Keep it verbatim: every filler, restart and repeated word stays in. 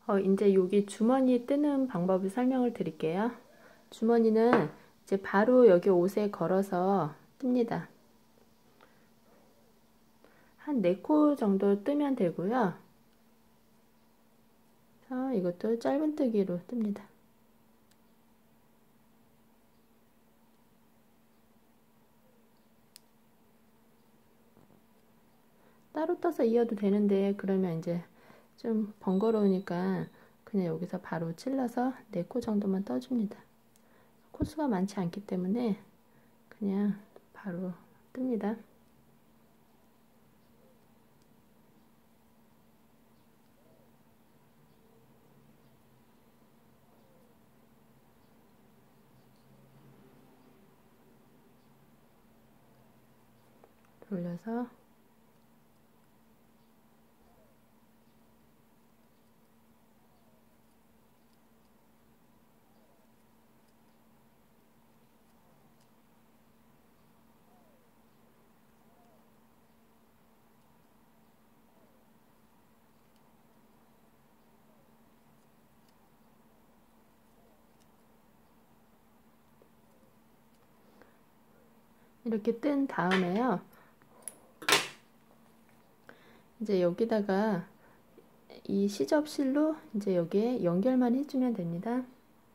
어, 이제 여기 주머니 뜨는 방법을 설명을 드릴게요. 주머니는 이제 바로 여기 옷에 걸어서 뜹니다. 한 네 코 정도 뜨면 되고요. 자, 이것도 짧은뜨기로 뜹니다. 따로 떠서 이어도 되는데 그러면 이제 좀 번거로우니까 그냥 여기서 바로 찔러서 네 코 정도만 떠줍니다. 코수가 많지 않기 때문에 그냥 바로 뜹니다. 돌려서 이렇게 뜬 다음에요. 이제 여기다가 이 시접실로 이제 여기에 연결만 해주면 됩니다.